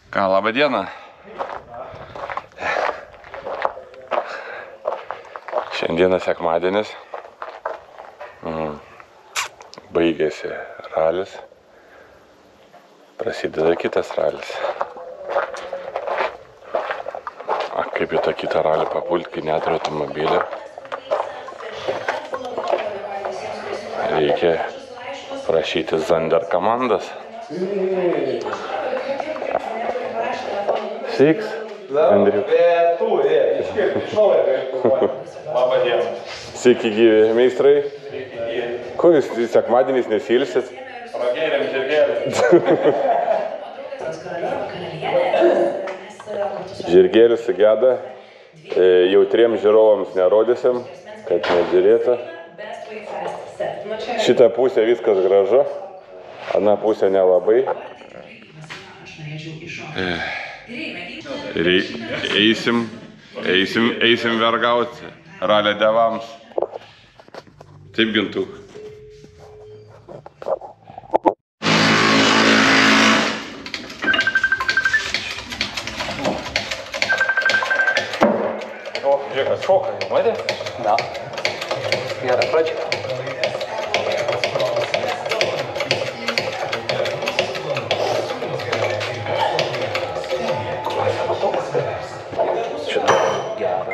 Ką, labą dieną. Šiandieną sekmadienis. Baigėsi ralis. Prasideda kitas ralis. Kaip į tą kitą ralį papult, kai neturiu automobilio. Reikia prašyti Zander komandos. Sveiks, Andriuk. Labą dieną. Sveiki gyvi meistrai. Ko jūs sekmadieniais nesilsit? Pragėrėm žirgelį. Žirgėlis sugeda. Jautriems žiūrovams nerodysim, kad nežiūrėtų. Šitą pusę viskas gražu, ana pusė nelabai. Eisim vergauti ralio devams. Taip, Gintuk. O, žiūrėk, šoka, jau matė? Da. Gera pradžia. Šitą gerą.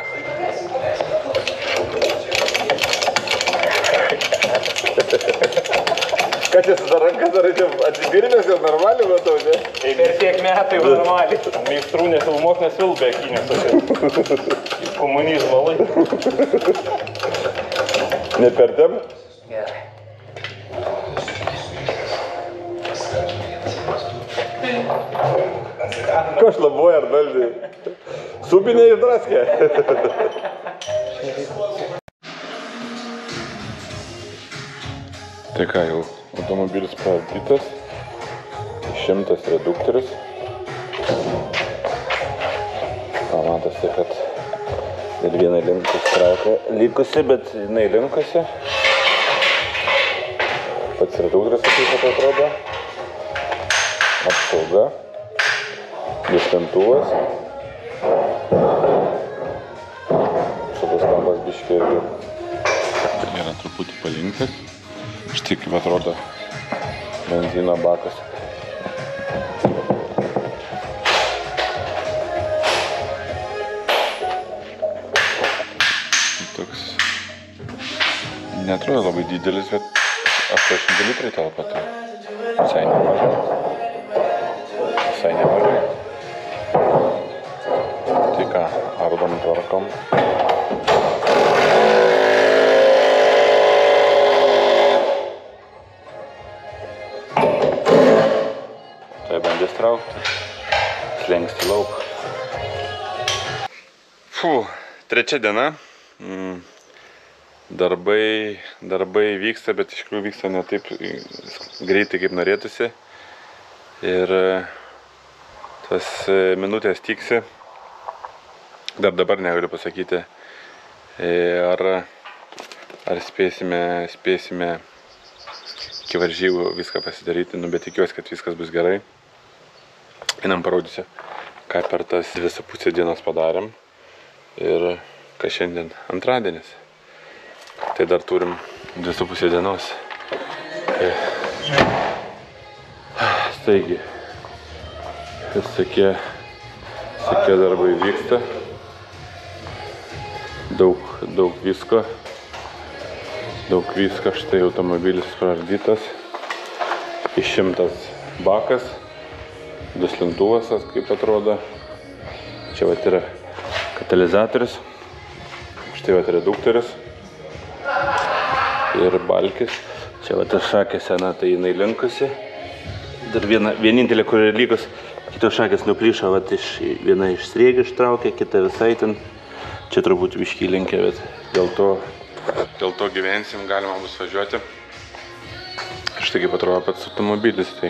Ką čia su ranka darai, atsidirbęs jau normaliai matau, ne? Per tiek metai normaliai. Meistrų nefilmuok, nesvil be akinės. Komunizmo laiką. Ne per dem? Gerai. Ko šlabuoja ar daldžiai? Subinė išdraskė. Tai ką, jau automobilis praardytas, išimtas reduktorius. Matosi, kad ir viena linkus traukia likusi, bet jinai linkusi. Pats reduktorius kaip atrodo. Apsauga. Distantuvas. Šitas kampas biškiai yra truputį palinkęs. Štai kaip atrodo benzino bakas. Toks neatrodo labai didelis, bet 80 litrai telpa, tai visai nemažai. Tai ką, ardom tvarkom. Tai bandys traukti, slengsti lauk. Trečia diena. Darbai vyksta, bet iš tikrųjų vyksta ne taip greitai, kaip norėtųsi. Ir tas minutės tiksi. Dar dabar negaliu pasakyti, ar spėsime iki varžybų viską pasidaryti, bet tikiuosi, kad viskas bus gerai. Einam parodysiu, ką per tas 2,5 dienos padarėm ir ką šiandien antradienis. Tai dar turim 2,5 dienos. Taigi, tokie darbai vyksta. Daug visko. Štai automobilis praardytas. Išimtas bakas. Duslintuvas, kaip atrodo. Čia vat yra katalizatorius. Štai vat reduktorius. Ir balkis. Čia vat šakės sena, tai jinai linkusi. Dar vienintelė, kur yra lygus, kitos šakės nuplyšo, vat viena iš sriegių ištraukė, kita visai ten. Čia turbūt biškį linkia, bet dėl to gyvensim, galima bus važiuoti. Štai kaip atrodo pats automobilis, tai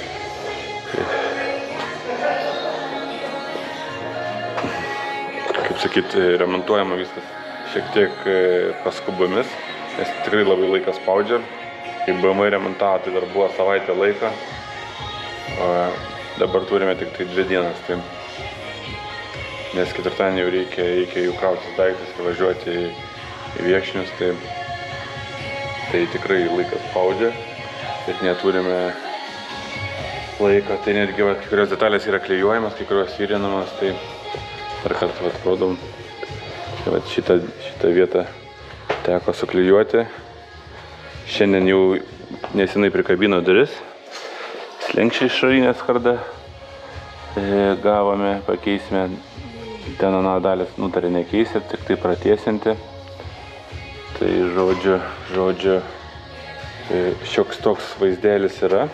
kaip sakyt, remontuojama viskas šiek tiek paskubomis, nes tikrai labai laikas spaudžia. Kai BMW remontavo, tai dar buvo savaitę laiko. dabar turime tik tai 2 dienas, tai nes ketvirtadienį jau reikia jų krautis daiktus ir važiuoti į viešinius, tai tikrai laikas spaudžia, bet neturime laiko, tai netgi kai kurios detalės yra klijuojamas, kai kurios įrinamas, tai dar kartą rodom. Šitą vietą teko suklijuoti. Šiandien jau nesenai prikabino duris. Slenkščiai išorinę skardą gavome, pakeisime. Ten aną dalis nutarė nekeisti, tik tai pratiesinti. Tai žodžiu, šioks toks vaizdelis yra.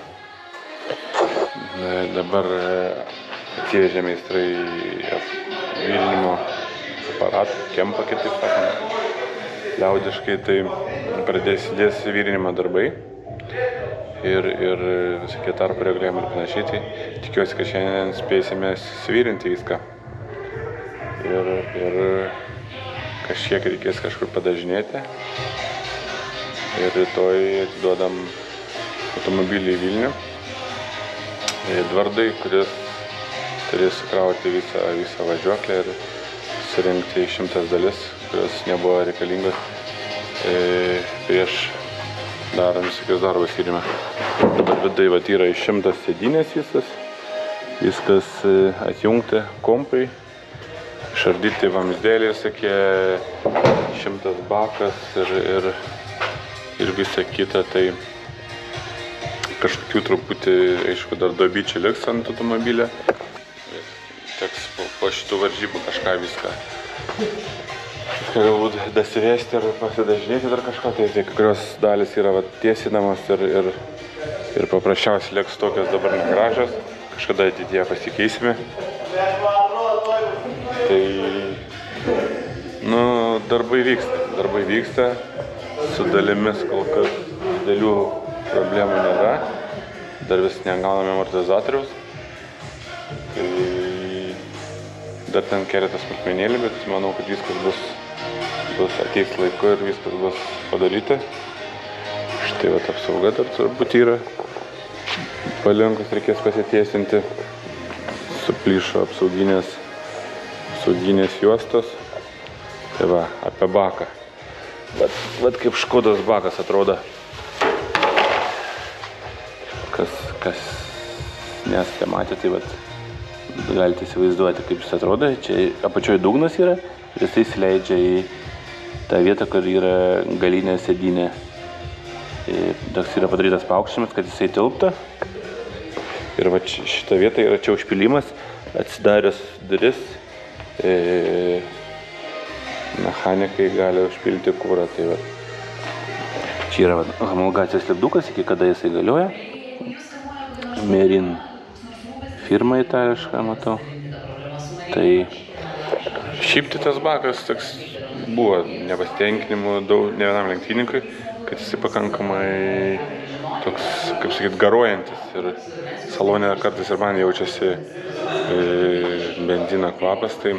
Dabar atsivežė meistrai vilinimo aparatą, kempą, kitaip sakant. Liaudiškai tai pradės virinimo darbai ir visokie tarpų reguliavimai ir panašiai. Tai tikiuosi, kad šiandien spėsime suvirinti viską. Ir kažkiek reikės kažkur padažinėti. Ir rytoj atiduodam automobilį į Vilnių. Edvardai, kuris turės sukrauti visą važiuoklę ir surinkti 100 dalis, kurios nebuvo reikalingos prieš darant visokius darbus tyrime. Dabar vidai yra 100 sėdynės viskas atjungti kompai, išardyti vamzdėlį, sakė, 100 bakas ir visa kita, tai kažkokių truputį, aišku, dar dobyčių liks ant automobilio. Teks po šitų varžybų kažką viską galbūt dasivesti ir pasidažinėti dar kažką, tai kai kurios dalis yra tiesinamos ir paprasčiausiai liks tokios dabar negražios, kažkada ateityje pasikeisime. Tai, darbai vyksta, su dalimis kol kas didelių problemų nėra, dar vis negauname amortizatoriaus, tai dar ten keletas smulkmenėlių, bet manau, kad viskas bus ateis laiku ir viskas bus padaryta. Štai apsauga dar turbūt yra, palinkus reikės pasitiesinti, suplyšo apsauginės juostos, tai va, apie baką. Vat kaip Škodos bakas atrodo. Kas nesate matę, tai galite įsivaizduoti, kaip jis atrodo. Čia apačioje dugnas yra ir jisai įsileidžia į tą vietą, kur yra galinė sėdynė. Toks yra padarytas paaukštinimas, kad jisai tilptų. Ir šita vieta yra čia užpilimas, atsidarius duris, mechanikai gali užpilti kurą. Tai čia yra homologacijos lipdukas, iki kada jisai galioja. Merin firma itališka, matau. Tai šiaip tai tas bakas toks buvo nepasitenkinimų ne vienam lenktynininkui, kad jisai pakankamai toks, kaip sakyt, garuojantis. Ir salone kartais ir man jaučiasi benzino kvapas, tai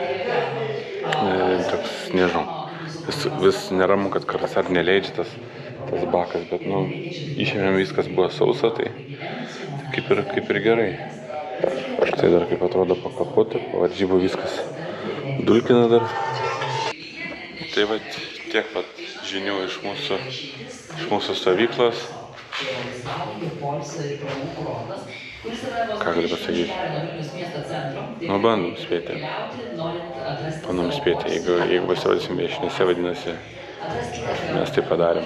toks, nežinau, vis neramu, kad kartais ar neleidžia tas bakas, bet išėmėm viskas buvo sausa, tai kaip ir gerai. Štai dar kaip atrodo po kapotu, po varžybų viskas dulkina dar. Tai tiek žinių iš mūsų stovyklos. Ką galiu pasakyti? Bandom spėti. Jeigu pasirodysim viešinėse, vadinasi, mes tai padarėm.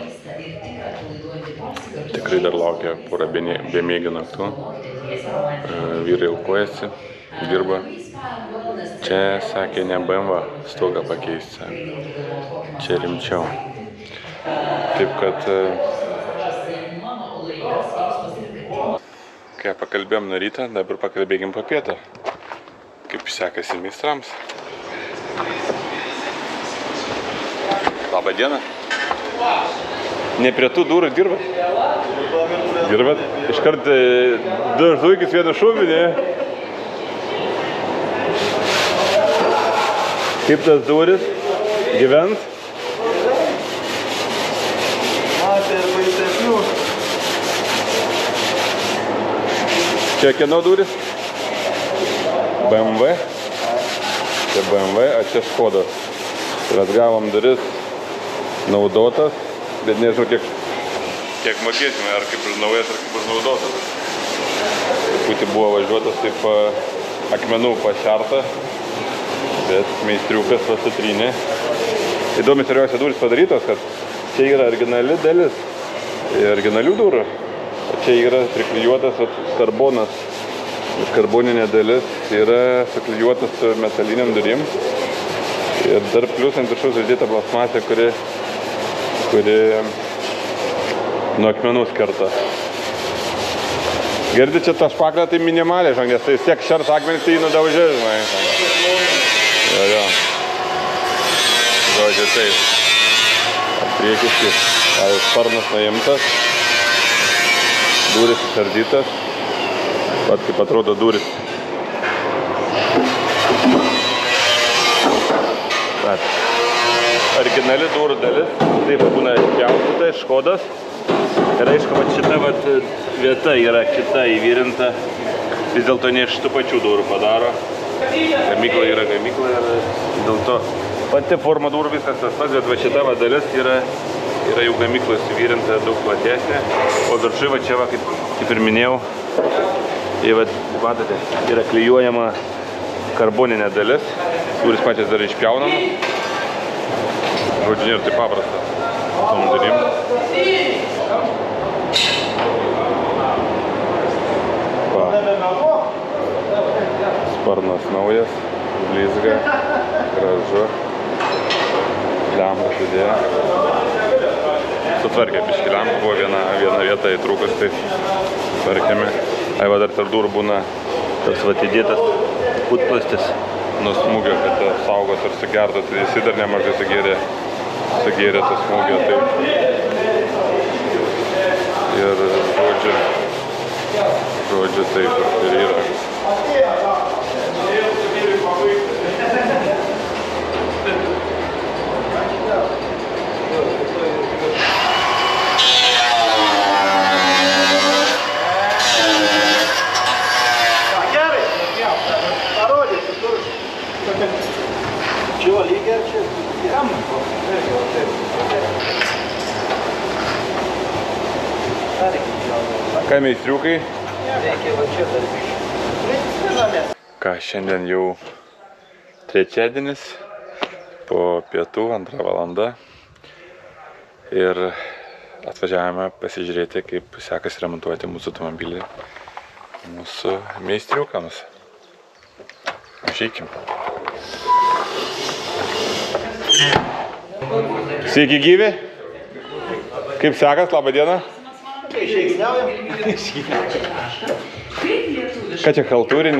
Tikrai dar laukia pora bemėgių naktų. Vyrai aukojasi, dirba. Čia, sakė, ne BMW stogą pakeisti. Čia rimčiau. Taip kad, kai pakalbėjom nuo ryto, dabar pakalbėkim po pieto. Kaip sekasi meistrams. Labą dieną. Ne prie tų durų dirbat? Dirbat? Iškart 2 žuikis, 1 šūvį, ne? Kaip tas duris gyvens? Matė ir baisesnių. Čia kieno duris? BMW. Čia BMW, o čia Škodas. Ir atgavom duris naudotas, bet nežinau kiek mokėsime, ar kaip ir naujas, ar kaip ir naudotas. Truputį buvo važiuotas taip akmenų pašerta, bet meistriukas pasitrynė. Įdomi seriausia durys padarytos, kad čia yra originali dalis, originalių durų, o čia yra priklijuotas karbonas. Karboninė dalis yra suklijuotas su metaliniam durim ir dar plius ant viršaus uždėta plasmasė, kuri nuo akmenų skerta. Girdi, čia ta špaklė tai minimaliai, žangės, tai vis tiek šers akmenys tai nudaužė, žinai. Jo. Žodžiu, taip. Priekis, sparnas nuimtas, durys išardytas. Pat kaip atrodo duris. Originali durų dalis, taip būna pjaustyta, Škodas. Ir aišku, šita vieta yra kita įvyrinta, vis dėlto ne iš tų pačių durų padaro. Gamykla yra gamykla ir dėl to pati forma durų viskas tas pats, bet šita dalis yra jau gamyklos įvyrinta daug platesnė, o viršui čia, kaip ir minėjau, matote, yra klijuojama karboninė dalis, kuris pačias dar išpjaunama. Žodžiu, nėra taip paprasta tom durim. Sparnas naujas, blizga, gražu, lempa sudėjo. Sutvarkė biškį lempą, buvo viena vieta įtrūkus, tai tvarkėme. Aiva dar tarp durų būna toks atidėtas putplastis nuo smūgio, kad saugot ir sugertų, tai jisai dar nemažai sugėrė to smūgio. Ir žodžiu taip ir yra. Ką meistriukai? Ką, šiandien jau trečiadienis, po pietų 2 valanda. Ir atvažiavome pasižiūrėti, kaip sekasi remontuoti mūsų automobilį mūsų meistriukams. Išeikim. Sveiki gyvi. Kaip sekas, labą dieną. Ką čia chaltūrinį?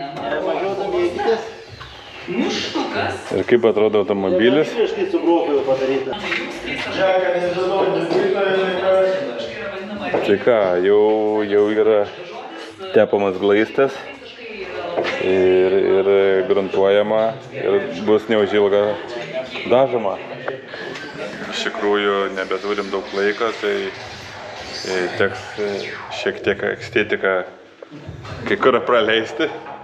Ir kaip atrodo automobilis? Tai ką, jau yra tepamas glaistas ir gruntuojama ir bus neužilga dažoma. Iš tikrųjų nebeturim daug laiko, tai teks šiek tiek estetiką kai kur praleisti.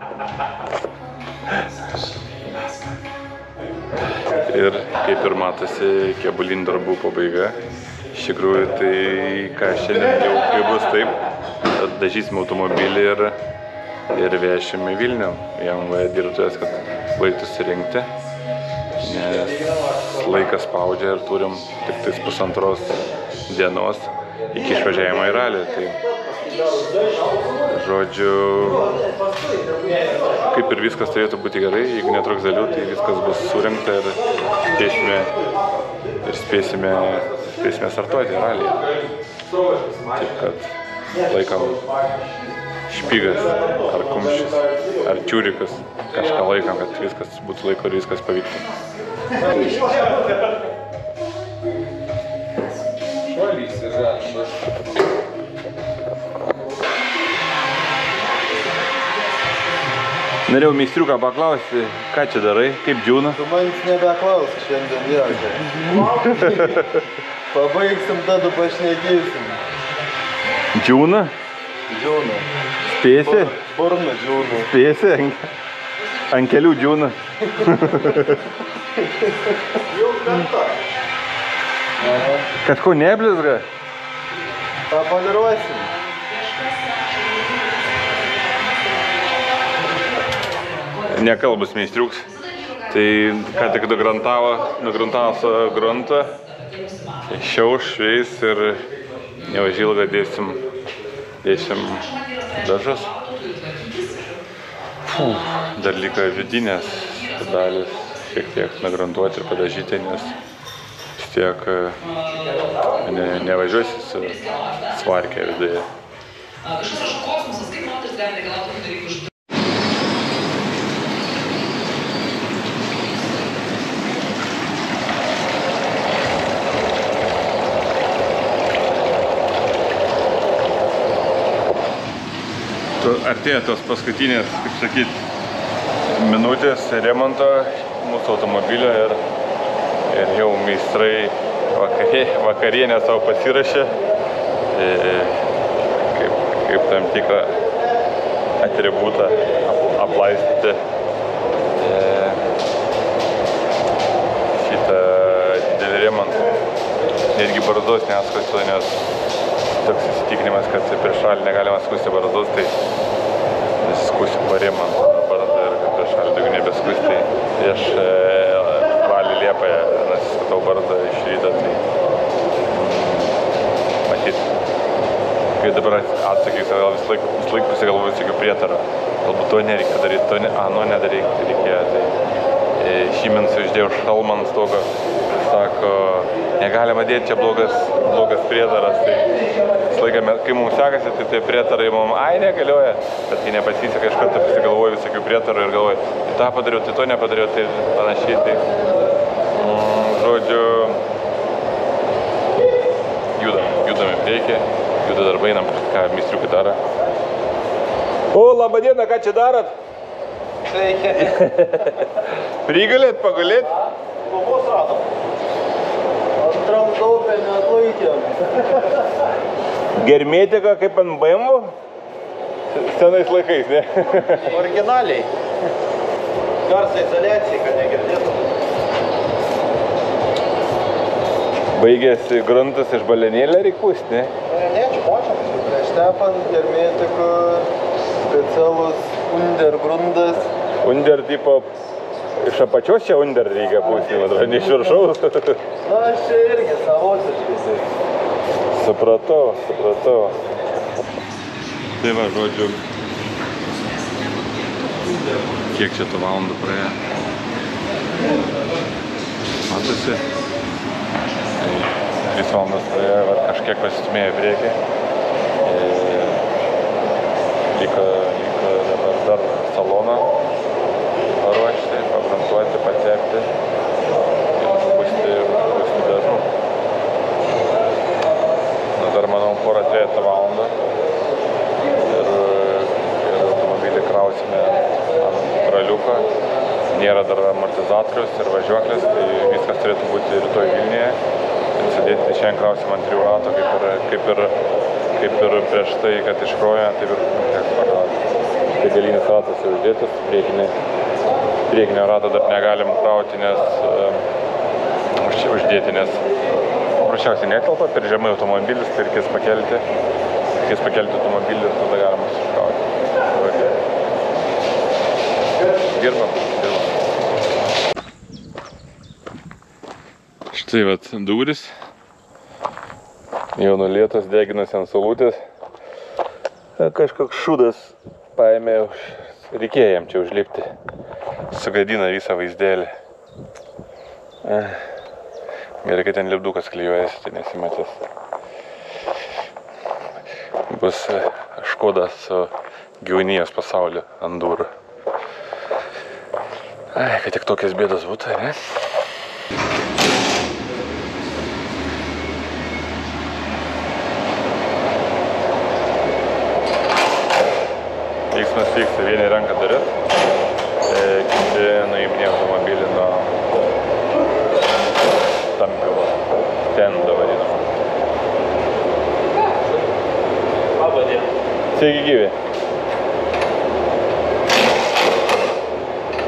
Ir kaip ir matosi, kėbulinių darbų pabaiga. Iš tikrųjų, tai ką šiandien jau kai bus taip, dažysime automobilį ir vešime į Vilnių. Jam dirbtuvės, kad baigtų surinkti, nes laikas spaudžia ir turim tik tais 1,5 dienos iki išvažiavimo į ralį. Tai, žodžiu, kaip ir viskas turėtų būti gerai, jeigu netruks dalių, tai viskas bus surinkta ir spėsime startuoti ralį. Taip, kad laikam špygas, ar kumščius, ar čiūrikas, kažką laikam, kad viskas būtų laiko ir viskas pavyktų. Norėjau meistriuką paklausti, ką čia darai, kaip džiūna? Tu manęs nebeklausi šiandien jokia. Pabaigsim, tada pašnekėsim. Džiūna? Džiūna. Spėsi? Burna džiūna. Spėsi? Ant kelių džiūna. Jau kartą. Kažko neblizga? Tą poliruosim. Nekalbus meistriuks. Tai ką tik nugruntavo savo gruntą. Šiauš, šveis ir neužilgą dėsim dažas. Dar liko vidinės dalis šiek tiek nugruntuoti ir padažyti, nes vis tiek nevažiuosi su svarkė viduje. Artėja tos paskutinės, kaip sakyt, minutės remonto mūsų automobilio ir jau meistrai vakarienę savo pasirašė kaip tam tikrą atributą aplaistyti šitą didelį remontą. Netgi barzdos neskusiu, nes toks įsitikinimas, kad prieš šalį negalima skusti barzdos, tai skusiu paremant barzdą ir kad prieš šalį daugiau nebeskusti, tai prieš valį Liepoje nasiskutau barzdą iš ryto, tai matyt, kai dabar atsakysiu, gal vis laik pasigalvoju jokių prietarų, galbūt to nereikia daryti, nedaryti, reikėjo, tai Šymens uždėjau šalmą ant stogo, sako, negalima dėti, čia blogas prietaras, tai visą laiką, kai mums sekasi, tai prietarai mums, negalioja, bet kai nepasiseka, iš karto pasigalvoju visokių prietarų ir galvoju, tai tą padariau, tai to nepadariau, tai panašiai, tai žodžiu, judame į priekį, juda darbai, einam, ką meistriukai daro. O, laba diena, ką čia darot? Sveiki. Prigalėt, pagulėt? Kovos radom. Antram daupę neatlaikėm. Germėtika kaip ant BMW? Senais laikais, ne? Originaliai. Garso izoliacija, kad negirdėtum. Baigėsi gruntas iš balenėlę reik pūst, ne? Ne, čia močiam. Prieš tepant germėtikų specialus undergrundas. Under tipo iš apačios čia under reikia pūsti, ne iš viršaus. Na, aš čia irgi savotiškai. Supratau. Tai va, žodžiu, kiek čia tų valandų praėjo. Matosi. 3 valandas praėjo, kažkiek pasistumėjo į priekį. Liko dabar dar saloną paruošti, pagruntuoti, patepti ir pūsti dažų. Dar, manau, porą 3 valandą ir automobilį krausime ant traliuko. Nėra dar amortizatorius ir važiuoklės, tai viskas turėtų būti rytoj Vilniuje. Sėdėti šiandien krausim ant 3 rato, kaip ir prieš tai, kad iškroja, taip ir tai galinis ratas uždėtas, priekinio rato dar negalim krauti, uždėti, nes paprasčiausiai netelpa, per žemai automobilis, tai reikės pakelti automobilį ir tada galima iškrauti. Dirbam. Štai vat durys, jau nulietos, deginasi ant saulutės. Kažkoks šūdas paėmė, reikėjo jam čia užlipti, sugadina visą vaizdelį. Gerai, kad ten lipdukas klijuojasi, tai nesimatys. Bus Škoda su gyvūnijos pasauliu ant durų. Kad tik tokias bėdas būtų, ne? Veiksmas vyksta, vieni renka duris, kiti nuiminė automobilį nuo tampilo stendo vadinamo. Labą dieną. Sveiki gyvi.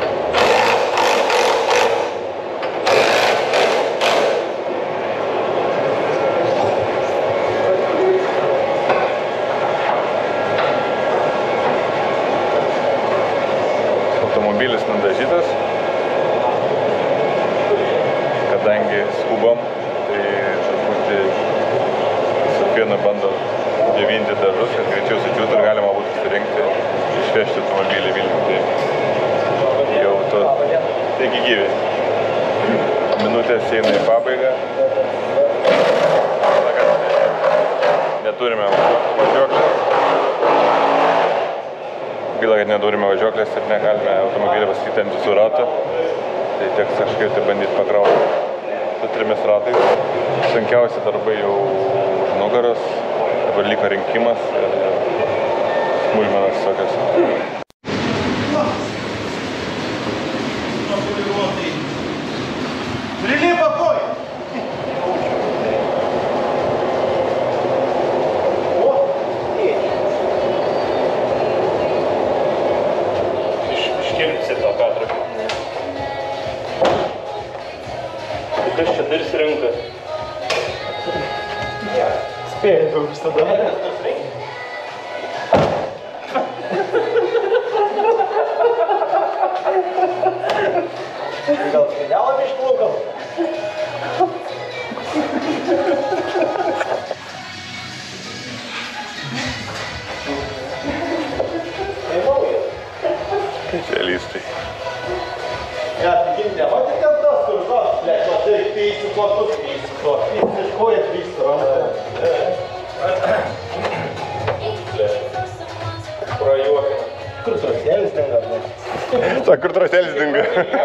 automobilis nudažytas. Kadangi skubam, tai truputį Sofija bando džiovinti dažus, kad greičiau sudžiūtų ir galima būtų surinkti, išvežti automobilį Vilnių. Tai jau to, taigi gyvi. Minutės eina į pabaigą. Neturime važiuoklės. Gaila, kad neturime važiuoklės ir negalime automobilį pastatyti ant visų ratų. Tai teks kažkaip tai bandyti pakrauti su 3 ratais. Sunkiausi darbai jau už nugaros. Dabar liko rinkimas ir smulmenas tokios. Prilipa koja! Iškirpsi tą Petrą. Tai kas čia dirs rinka? Spėjai daug visada. Gal skandalą išplaukam? Specialistai. Ja, tai gimtė, va tik ten tas, kur žas, plėk, va tai keisi to, tu keisi to. Keisi iš koja tvysto ranką. Prajuokina. Kur trasėlis dinga, ne? Ta, kur trasėlis dinga?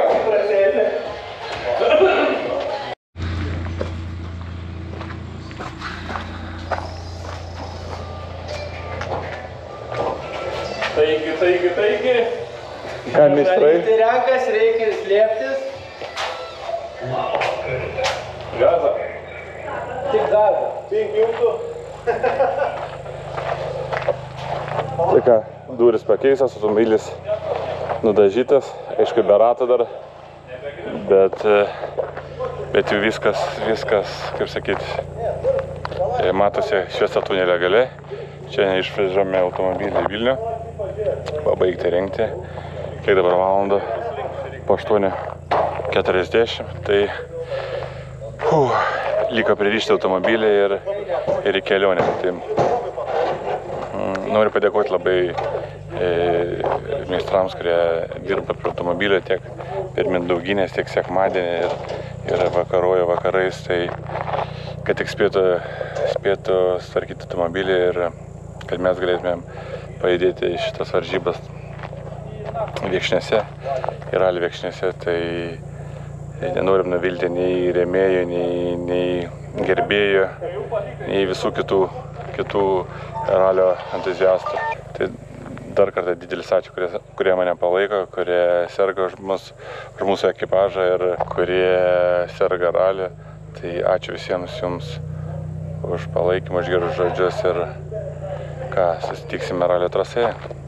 Taigi. Ką, meistrai? Tai renkas, reikia slėptis. Gaza. Tik gazą. 5 jungtų. Tai ką, durys pakeistas, automobilis nudažytas, aišku, be rato dar, bet jau viskas, kaip sakyti, matosi šviesa tunelio gale. Čia išvežame automobilį į Vilnių, pabaigti rengti. Kiek dabar valandą? Po 8:40, tai liko pririšti automobilį ir į kelionę. Tai, noriu padėkoti labai meistrams, kurie dirba prie automobilio tiek per Mindauginės, tiek sekmadienį ir vakarojo vakarais, tai kad tik spėtų tvarkyti automobilį ir kad mes galėtumėm pajudėti iš šitas varžybas Viekšnėse ir rally Viekšnėse, tai nenorim nuvilti nei rėmėjų, nei gerbėjų, nei visų kitų ralio entuziastų. Tai dar kartą didelis ačiū, kurie mane palaiko, kurie serga už mūsų ekipažą ir kurie serga ralį. Tai ačiū visiems jums už palaikymą, už gerus žodžius ir ką, susitiksime ralio trasoje.